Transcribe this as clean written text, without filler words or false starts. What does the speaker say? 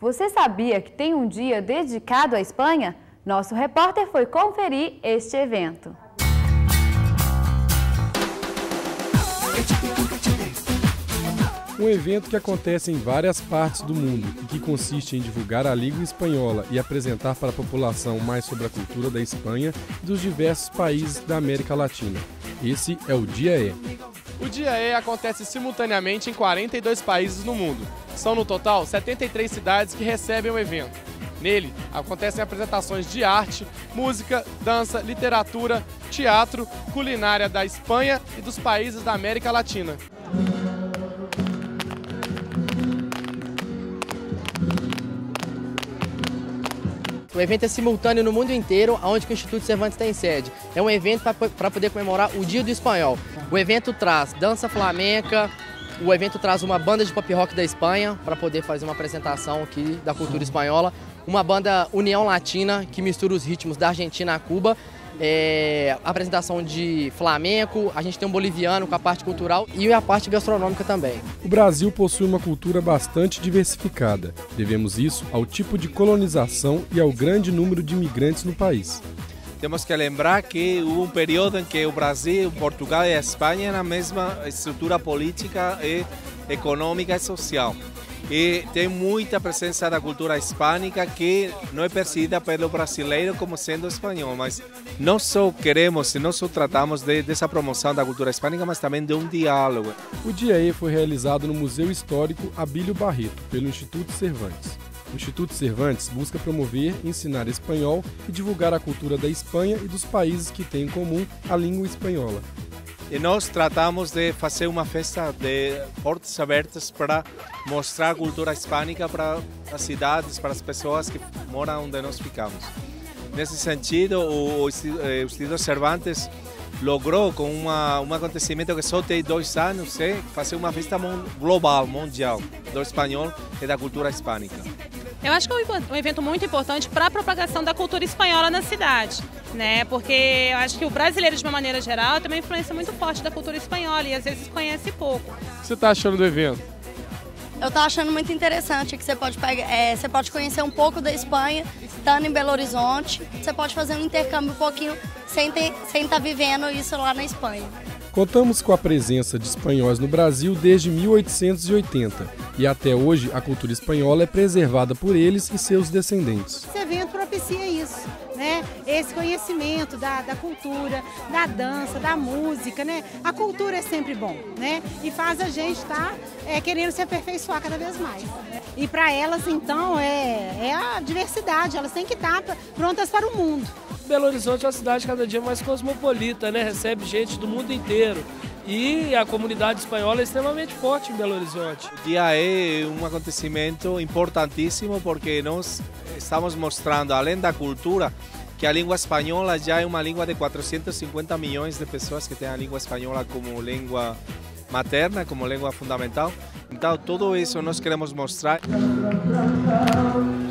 Você sabia que tem um dia dedicado à Espanha? Nosso repórter foi conferir este evento. Um evento que acontece em várias partes do mundo e que consiste em divulgar a língua espanhola e apresentar para a população mais sobre a cultura da Espanha e dos diversos países da América Latina. Esse é o Dia E. O Dia E acontece simultaneamente em 42 países no mundo. São no total 73 cidades que recebem o evento. Nele, acontecem apresentações de arte, música, dança, literatura, teatro, culinária da Espanha e dos países da América Latina. O evento é simultâneo no mundo inteiro, onde o Instituto Cervantes tem sede. É um evento para poder comemorar o Dia do Espanhol. O evento traz dança flamenca, o evento traz uma banda de pop rock da Espanha, para poder fazer uma apresentação aqui da cultura espanhola. Uma banda União Latina, que mistura os ritmos da Argentina a Cuba. Apresentação de flamenco, a gente tem um boliviano com a parte cultural e a parte gastronômica também. O Brasil possui uma cultura bastante diversificada. Devemos isso ao tipo de colonização e ao grande número de imigrantes no país. Temos que lembrar que houve um período em que o Brasil, Portugal e a Espanha eram a mesma estrutura política, e econômica e social. E tem muita presença da cultura hispânica que não é percebida pelo brasileiro como sendo espanhol, mas não só queremos e não só tratamos dessa promoção da cultura hispânica, mas também de um diálogo. O Dia E foi realizado no Museu Histórico Abílio Barreto, pelo Instituto Cervantes. O Instituto Cervantes busca promover, ensinar espanhol e divulgar a cultura da Espanha e dos países que têm em comum a língua espanhola. E nós tratamos de fazer uma festa de portas abertas para mostrar a cultura hispânica para as cidades, para as pessoas que moram onde nós ficamos. Nesse sentido, o Instituto Cervantes logrou, com um acontecimento que só tem 2 anos, fazer uma festa global, mundial, do espanhol e da cultura hispânica. Eu acho que é um evento muito importante para a propagação da cultura espanhola na cidade, né? Porque eu acho que o brasileiro, de uma maneira geral, tem uma influência muito forte da cultura espanhola e às vezes conhece pouco. O que você está achando do evento? Eu estou achando muito interessante que você pode conhecer um pouco da Espanha, estando em Belo Horizonte. Você pode fazer um intercâmbio um pouquinho sem estar vivendo isso lá na Espanha. Contamos com a presença de espanhóis no Brasil desde 1880 e até hoje a cultura espanhola é preservada por eles e seus descendentes. Esse evento propicia isso, né? Esse conhecimento da cultura, da dança, da música, né? A cultura é sempre bom, né? E faz a gente estar querendo se aperfeiçoar cada vez mais. E para elas, então, é a diversidade, elas têm que estar prontas para o mundo. Belo Horizonte é uma cidade cada dia mais cosmopolita, né? Recebe gente do mundo inteiro. E a comunidade espanhola é extremamente forte em Belo Horizonte. O Dia E é um acontecimento importantíssimo porque nós estamos mostrando, além da cultura, que a língua espanhola já é uma língua de 450 milhões de pessoas que têm a língua espanhola como língua materna, como língua fundamental. Então, tudo isso nós queremos mostrar.